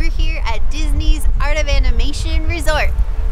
We're here at Disney's Art of Animation Resort.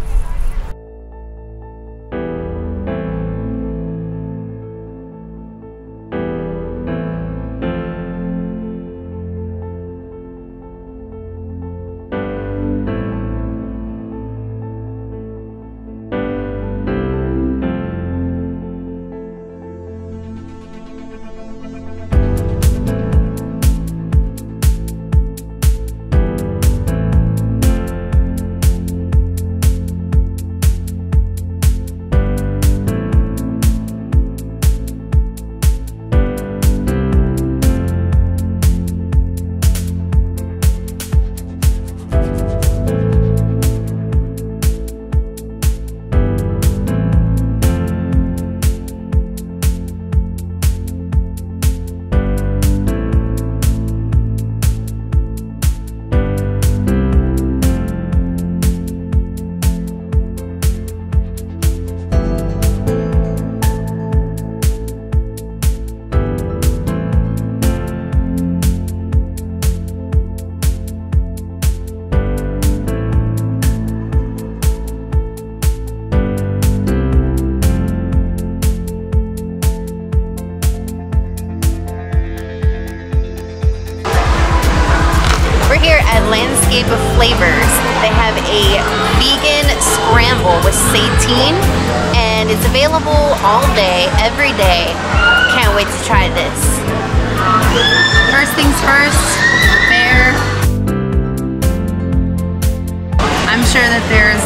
Landscape of Flavors. They have a vegan scramble with Seitan, and it's available all day, every day. Can't wait to try this. First things first, bear. I'm sure that there's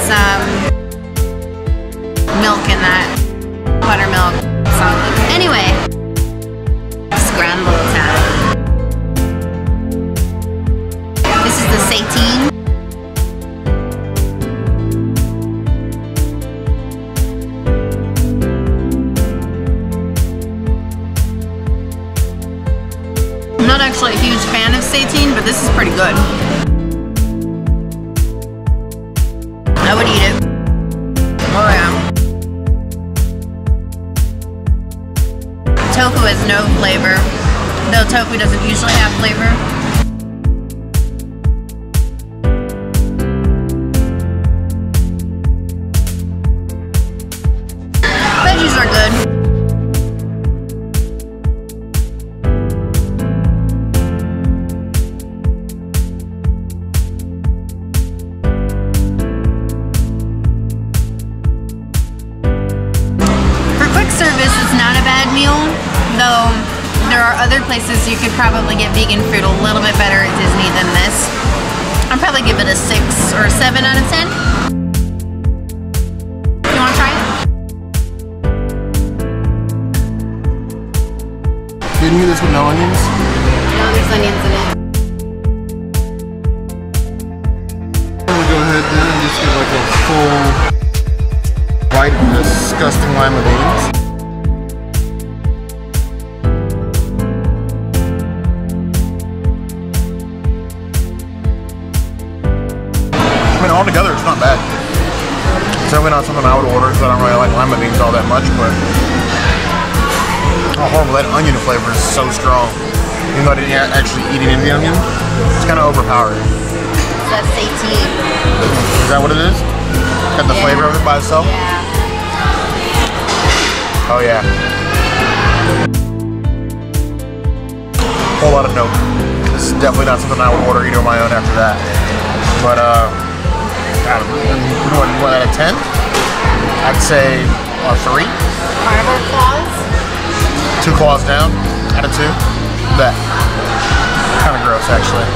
milk in that. Buttermilk. Solid. Anyway, scramble time. This is the Seitan. I'm not actually a huge fan of Seitan, but this is pretty good. I would eat it. Oh yeah. Tofu has no flavor, though tofu doesn't usually have flavor. Veggies are good. For quick service, it's not a bad meal, though there are other places you could probably get vegan food a little bit better at Disney than this. I'd probably give it a 6 or 7 out of 10. You want to try it? Didn't you do this with no onions? No, there's onions in it. I'm gonna go ahead then and just get like a full bite of this disgusting lima beans. I mean, altogether it's not bad. It's definitely not something I would order because I don't really like lima beans all that much, but oh, horrible, that onion flavor is so strong. Even though I didn't actually eat any of the onion, it's kind of overpowering. That's Seitan. Is that what it is? Got the flavor of it by itself? Yeah. Oh yeah. Whole lot of note. This is definitely not something I would order eat on my own after that. But what out of 10? I'd say 3. Carnival claws? 2 claws down, out of 2. That. Kind of gross, actually.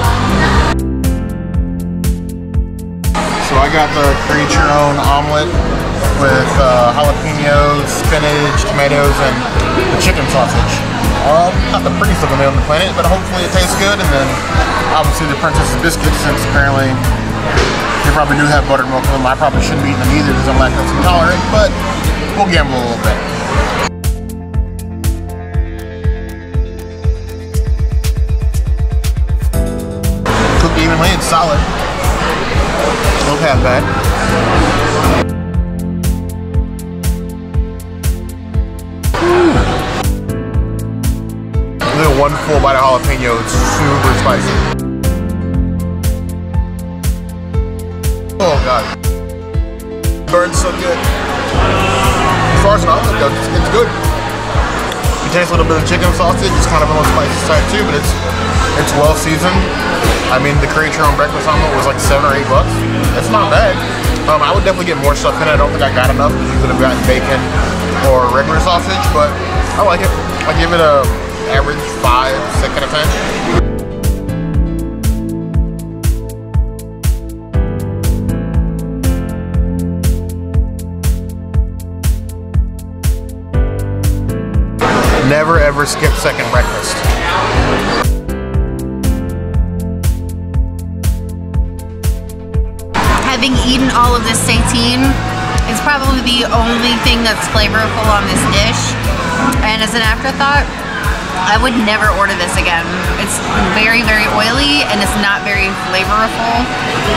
So I got the create your own omelet with jalapenos, spinach, tomatoes, and the chicken sausage. Not the prettiest looking meal on the planet, but hopefully it tastes good. And then obviously the princess's biscuits, since apparently they probably do have buttermilk in them. I probably shouldn't be eating them either because I'm lactose intolerant, but we'll gamble a little bit. Cooked evenly, it's solid. Don't have bad. Only 1 full bite of jalapeno, it's super spicy. god. Bird's so good. As far as an omelet goes, it's good. You taste a little bit of chicken sausage. It's kind of on the spicy side too, but it's well seasoned. I mean, the create your own breakfast omelet was like $7 or $8. It's not bad. I would definitely get more stuff in it. I don't think I got enough because you could have gotten bacon or regular sausage, but I like it. I give it a average 5, 6 out of 10. Never ever skip second breakfast. Having eaten all of this Seitan, it's probably the only thing that's flavorful on this dish. And as an afterthought, I would never order this again. It's very, very oily and it's not very flavorful.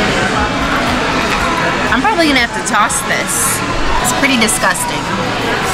I'm probably gonna have to toss this. It's pretty disgusting.